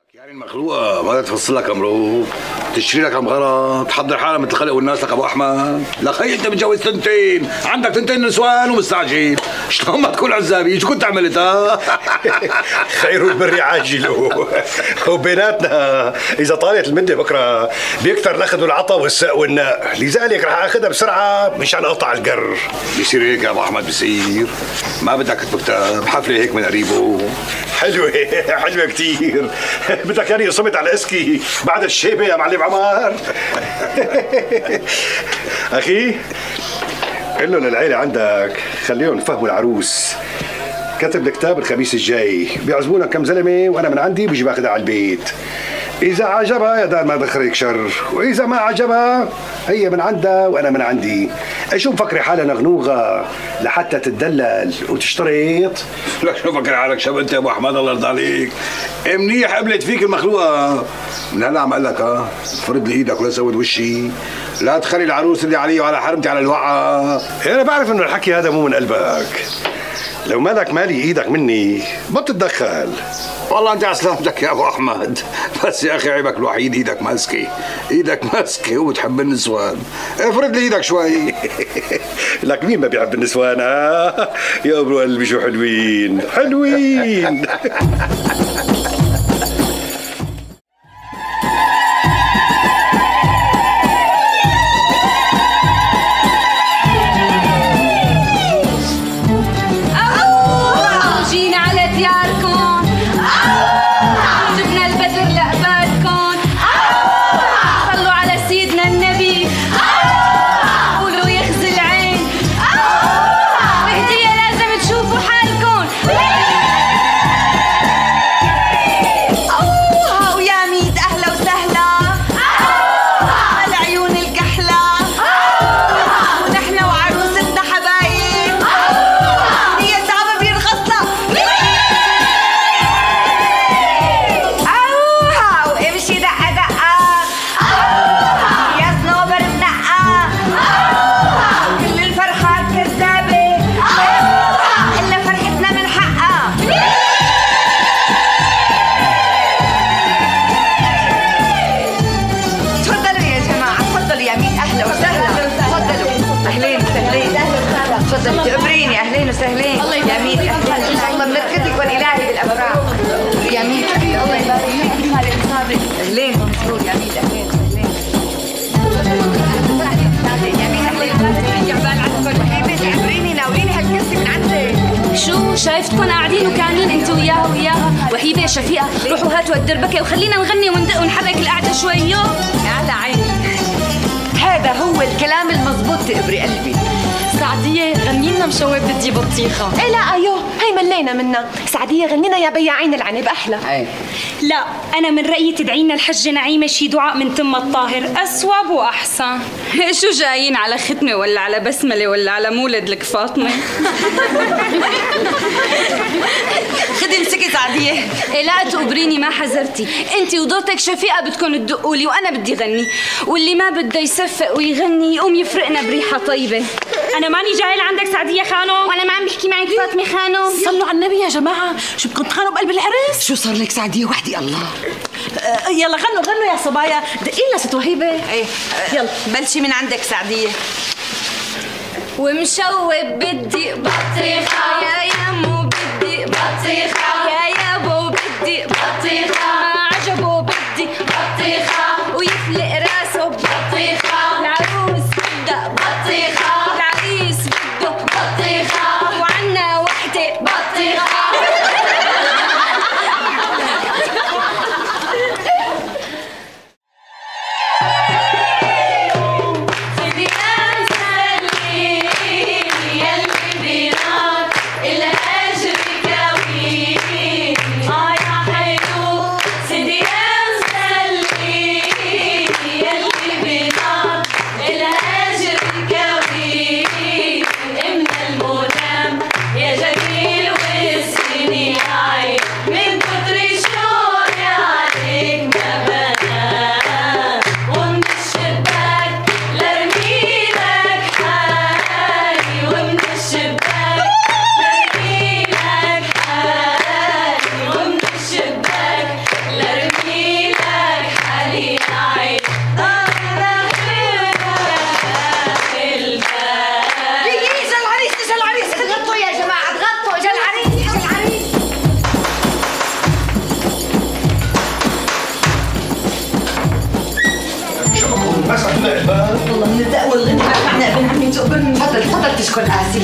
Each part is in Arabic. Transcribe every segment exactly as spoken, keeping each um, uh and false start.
يعني المخلوقة ما تفصل لك امرك، تشتري لك غلط، تحضر حالها مثل الخلق والناس لك ابو احمد، لك خي انت متجوز تنتين، عندك تنتين نسوان ومستعجل، شلون ما تكون عزابي؟ شو كنت عملت ها؟ خير البر عاجله، وبيناتنا اذا طالت المده بكره بيكثر الاخذ والعطاء والساء والناء، لذلك رح اخذها بسرعه مشان اقطع القر. بيصير هيك يا ابو احمد، بيصير ما بدك تكتب حفله هيك من قريبه. حلوه حلوه كثير، بدك يعني صمت على اسكي بعد الشيبه يا معلم عمار. اخي قل له للعيله عندك خليهم يفهموا العروس، كتب الكتاب الخميس الجاي، بيعزمونا كم زلمه وانا من عندي بيجي باخذها على البيت. اذا عجبها يا دار ما دخلك شر، واذا ما عجبها هي من عندها وانا من عندي. شو مفكري حالها نغنوغه لحتى تتدلل وتشترط؟ لك شو فكر حالك شاب انت يا ابو احمد الله يرضى عليك؟ منيح قبلت فيك المخلوقه، من هلا عم اقول لك ها فرد لي ايدك ولا سود وشي، لا تخلي العروس اللي علي وعلى حرمتي على الوعى. انا بعرف انه الحكي هذا مو من قلبك، لو مالك مالي ايدك مني ما بتتدخل. والله انت على سلامتك يا ابو احمد، بس يا اخي عيبك الوحيد ايدك ماسكه، ايدك ماسكه وبتحب النسوان، افرد لي ايدك شوي. لك مين ما بيحب النسوان ها؟ يا ابو قلبي شو حلوين حلوين. تقبريني اهلين وسهلين يا ميت، اهلين ان شاء الله بنركضك والالهي بالافراح يا ميت. الله يبارك فيك مالك صادق، اهلين مسرور يا ميت، اهلين اهلين يا ميت، اهلين جعبال عندكم حبيبي. تقبريني ناوليني هالكرسي من عندك. شو شايفتكم قاعدين وكانين انت وياها وياها وهيبه يا شفيقه، روحوا هاتوا الدربكه وخلينا نغني وندق ونحرك القعده شويه. على عيني، هذا هو الكلام المضبوط تقبري قلبي. سعدية غني لنا مشوه بدي بطيخة. ايه لا ايوه هي ملينا منها. سعدية غني لنا يا بياعين العنب احلى. ايه لا أنا من رأيي تدعي لنا الحجة نعيمة شي دعاء من تم الطاهر، أصوب وأحسن. شو جايين على ختمة ولا على بسملة ولا على مولد لك فاطمة؟ خدي امسكي سعدية. إيه لا تقبريني ما حذرتي، أنت ودورتك شفيقة بدكم تدقوا لي وأنا بدي غني، واللي ما بده يصفق ويغني يقوم يفرقنا بريحة طيبة. أنا ماني جاي لعندك سعدية خانم، وأنا ما عم بحكي معك فاطمة خانم. صلوا على النبي يا جماعة، شو بدكم تخانوا بقلب العرس؟ شو صار لك سعدية وحدي الله؟ آه يلا غنوا غنوا يا صبايا، دقي لنا ست وهيبة. ايه يلا بلشي من عندك سعدية. ومشوب بدي بطيخة يا يمو بدي بطيخة يا يابو بدي بطيخة ما عجبه بدي بطيخة ويفلق راسه ببطيخة العروس بدها بطيخة العريس بده بطيخة وعنا وحدة بطيخة. الأجر كوي بدي تكون قاسي.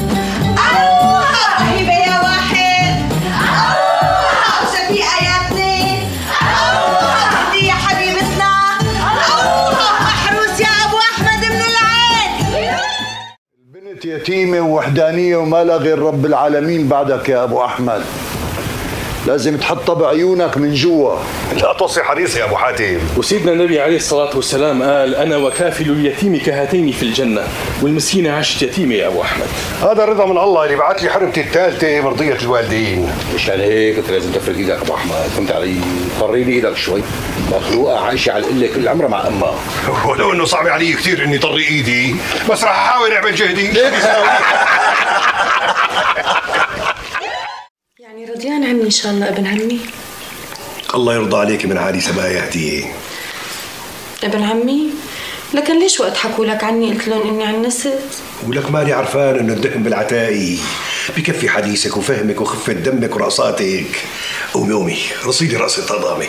الله هبه يا واحد، الله وشفيقه يا اثنين، الله هديه يا حبيبتنا، الله محروس يا ابو احمد من العين. البنت يتيمه ووحدانيه وما لها غير رب العالمين بعدك يا ابو احمد. لازم تحطها بعيونك من جوا. لا توصي حريصه يا ابو حاتم. وسيدنا النبي عليه الصلاة والسلام قال أنا وكافل اليتيم كهاتين في الجنة، والمسكينة عاشت يتيمة يا أبو أحمد. هذا رضا من الله اللي بعت لي حرمتي الثالثة مرضية الوالدين. مشان هيك انت لازم تفرق ايدك ابو احمد، فهمت علي؟ طري لي ايدك شوي، مخلوقة عايشة على القلة كل عمرها مع امها. ولو انه صعب علي كثير اني طري ايدي، بس راح احاول اعمل جهدي. يعني رضيان عني ان شاء الله ابن عمي. الله يرضى عليك من عالي سماء يا هديه. ابن عمي، لكن ليش وقت حكوا لك عني قلت لهم اني عنست؟ ولك مالي عرفان انه الدقن بالعتاقي بكفي حديثك وفهمك وخفة دمك ورقصاتك. قومي قومي رصيدي رقصة قضامي.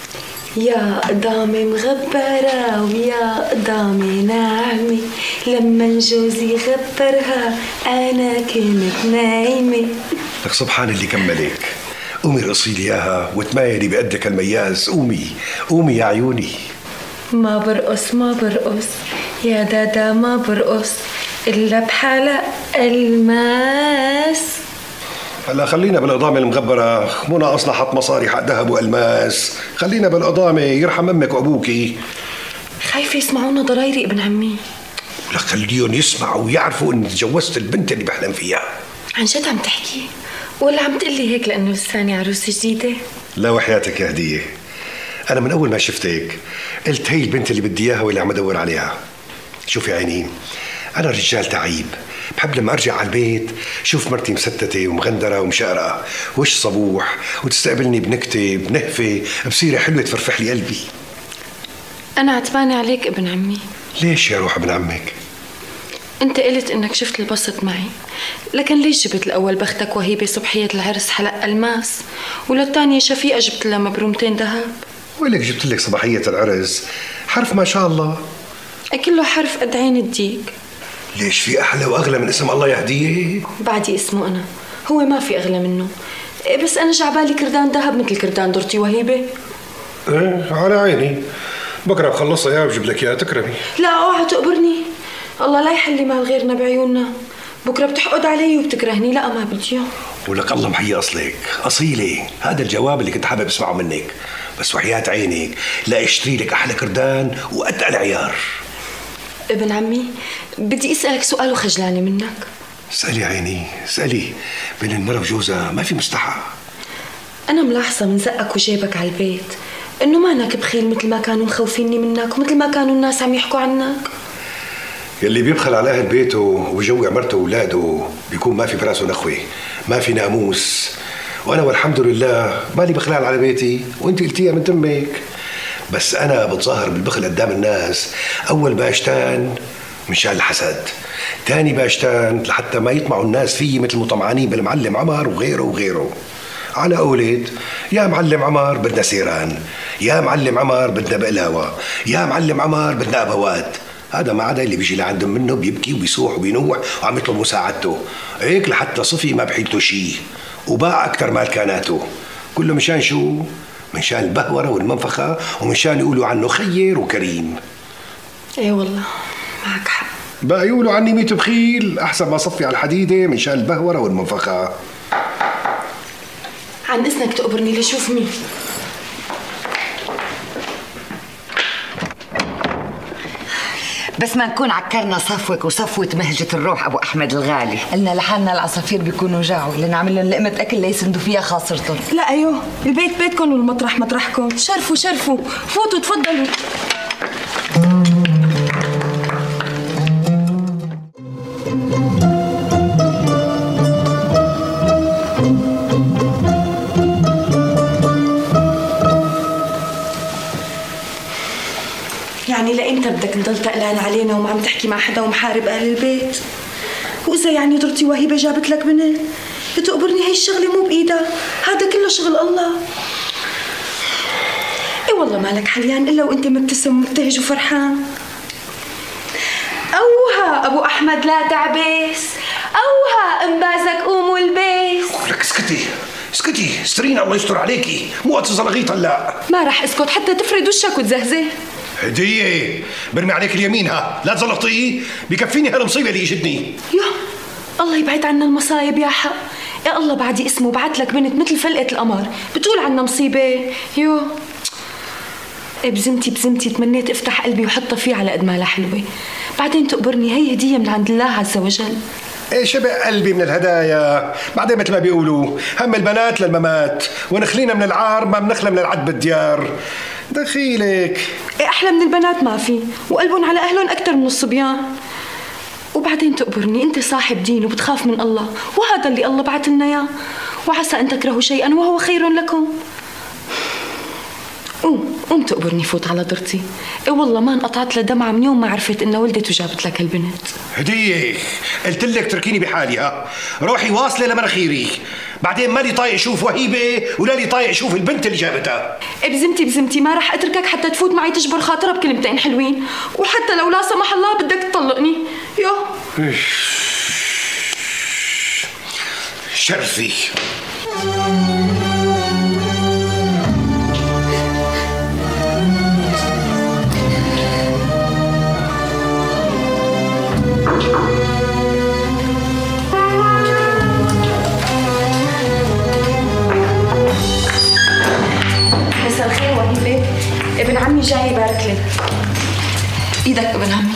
يا قضامي مغبرة ويا قضامي ناعمة، لما جوزي غبرها أنا كنت نايمة. لك سبحان اللي كملك. قومي رقصي لي اياها وتمايلي بقدك المياس. قومي قومي يا عيوني. ما برقص ما برقص يا دادا ما برقص إلا بحلق الماس. هلا خلينا بالقضامة المغبرة، مو ناقصنا حط مصاري حق ذهب والماس. خلينا بالقضامة يرحم امك وابوكي. خايفة يسمعونا ضرايري ابن عمي. لك خليهم يسمعوا ويعرفوا اني تجوزت البنت اللي بحلم فيها. عن جد عم تحكي ولا عم تقلي هيك لانه لساني عروسة جديدة؟ لا وحياتك يا هدية، انا من اول ما شفتك قلت هي البنت اللي بدي اياها واللي عم ادور عليها. شوفي عيني، انا رجال تعيب، بحب لما ارجع على البيت شوف مرتي مستتة ومغندرة ومشقرقة وش صبوح وتستقبلني بنكتة بنهفة بصيرة حلوة تفرفح لي قلبي. انا عتبانة عليك ابن عمي. ليش يا روح ابن عمك؟ انت قلت انك شفت البسط معي، لكن ليش جبت الاول بختك وهيبة صبحية العرس حلق الماس، وللثانية شفيقة جبت لها مبرومتين ذهب؟ ولك جبت لك صباحية العرس حرف ما شاء الله. كله حرف قد عين الديك. ليش في احلى واغلى من اسم الله يا هدية؟ بعدي اسمه انا، هو ما في اغلى منه، بس انا جعبالي كردان ذهب مثل كردان درتي وهيبة. ايه على عيني، بكره بخلصها اياه وبجيب لك اياها تكرمي. لا اوعى تقبرني، الله لا يحلي مال غيرنا بعيوننا، بكره بتحقد علي وبتكرهني. لا ما بدي اياه. ولك الله محيي اصلك اصيله. هذا الجواب اللي كنت حابب اسمعه منك، بس وحياة عينك لا اشتري لك احلى كردان واتقل عيار. ابن عمي بدي اسالك سؤال وخجلانه منك. اسالي عيني اسالي. بين المرة وجوزها ما في مستحى. انا ملاحظه من زقك وجيبك على البيت انه مانك بخيل مثل ما كانوا مخوفيني منك ومثل ما كانوا الناس عم يحكوا عنك. يلي بيبخل على اهل بيته ويجوع مرته واولاده بيكون ما في براسه نخوه، ما في ناموس. وانا والحمد لله مالي بخلال على بيتي، وانت قلتيها من تمك. بس انا بتظاهر بالبخل قدام الناس. اول باشتان مشان الحسد، تاني باشتان لحتى ما يطمعوا الناس فيي مثل مطمعانين بالمعلم عمر وغيره وغيره. على قولة يا معلم عمر بدنا سيران، يا معلم عمر بدنا بقلاوة، يا معلم عمر بدنا أبوات. هذا ما عدا اللي بيجي لعندهم منه بيبكي وبيصوح وبينوح وعم يطلب مساعدته، هيك لحتى صفي ما بحيلته شيء وباع أكثر مال كاناته. كله مشان شو؟ مشان البهورة والمنفخة ومشان يقولوا عنه خير وكريم. ايه والله معك حق. بقى يقولوا عني ميت بخيل أحسن ما صفي على الحديدة مشان البهورة والمنفخة. عن إذنك تقبرني لشوف مين. بس ما نكون عكرنا صفوك وصفوة مهجة الروح أبو أحمد الغالي. قلنا لحالنا العصافير بيكونوا جاعوا لنعمل لهم لقمة أكل ليسندوا فيها خاصرتهم. لا أيوه، البيت بيتكم والمطرح مطرحكم. شرفوا شرفوا، فوتوا تفضلوا. يعني لإمتى بدك تضل تقلان علينا وما عم تحكي مع حدا ومحارب أهل البيت؟ وإذا يعني درتي وهيبة جابت لك بنت بتقبرني، هي الشغلة مو بإيدها، هذا كله شغل الله. إي والله مالك حليان إلا وأنت مبتسم ومبتهج وفرحان. اوها ابو احمد لا تعبس، اوها انبازك قوم والبس. لك اسكتي اسكتي استرين الله يستر عليكي، مو وقت زلغيط هلا. ما راح اسكت حتى تفرد وشك وتزهزه. هديه برمي عليك اليمين ها، لا تزلطيه، بكفيني هالمصيبه اللي اجتني. يو الله يبعد عنا المصايب يا حق. يا الله بعدي اسمه بعت لك بنت مثل فلقة القمر بتقول عنا مصيبه. يو بزمتي بزمتي تمنيت افتح قلبي وحطها فيه على قد ما لها حلوه، بعدين تقبرني هي هديه من عند الله عز وجل. ايه شبع قلبي من الهدايا، بعدين مثل ما بيقولوا هم البنات للممات، ونخلينا من العار ما بنخلى من العد بالديار. دخيلك ايه احلى من البنات ما في، وقلبهم على اهلهم اكثر من الصبيان. وبعدين تقبرني انت صاحب دين وبتخاف من الله، وهذا اللي الله بعت لنا اياه، وعسى ان تكرهوا شيئا وهو خير لكم. قوم قوم تقبرني فوت على ضرتي. ايه والله ما انقطعت لدمعة من يوم ما عرفت ان ولدت وجابت لك البنت. هديه قلت لك تركيني بحالي ها، روحي واصله لمناخيري، بعدين مالي طايق اشوف وهيبه ولا لي طايق اشوف البنت اللي جابتها. بزمتي بزمتي ما راح اتركك حتى تفوت معي تجبر خاطرها بكلمتين حلوين، وحتى لو لا سمح الله بدك تطلقني. يو شرفي. مساء الخير وهيبه، ابن عمي جاي يبارك لك. ايدك ابن عمي.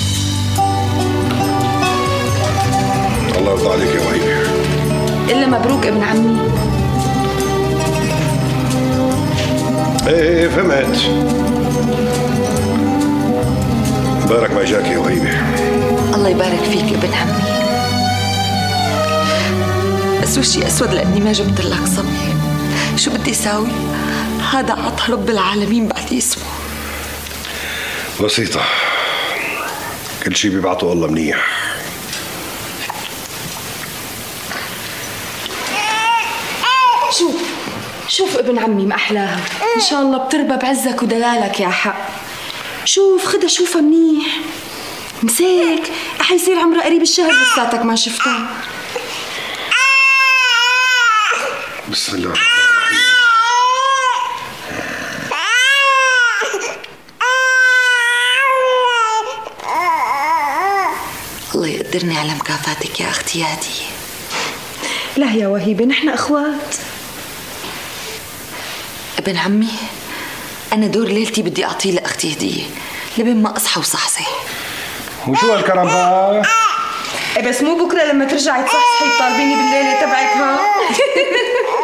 الله يرضى عليك يا وهيبه. الا مبروك ابن عمي. ايه فهمت. بارك ما جاك يا وهيبه. الله يبارك فيك ابن عمي. اسود شيء اسود لاني ما جبت لك صبي، شو بدي اساوي؟ هذا عطى رب العالمين بعد اسمه. بسيطة، كل شيء بيبعته الله منيح. شوف شوف ابن عمي ما أحلاها، إن شاء الله بتربى بعزك ودلالك يا حق. شوف خدها شوفها منيح، مسيك حيصير عمرها قريب الشهر لساتك ما شفتها. بسم الله الرحمن الرحيم. الله يقدرني على مكافاتك يا أختي يا هدية. لا يا وهيبة نحن أخوات. ابن عمي أنا دور ليلتي بدي أعطيه لأختي هدية لبين ما أصحى وصحصح. وشو هالكلام بقى؟ بس مو بكرة لما ترجعي تصحصحي طالبيني بالليلة تبعك ها؟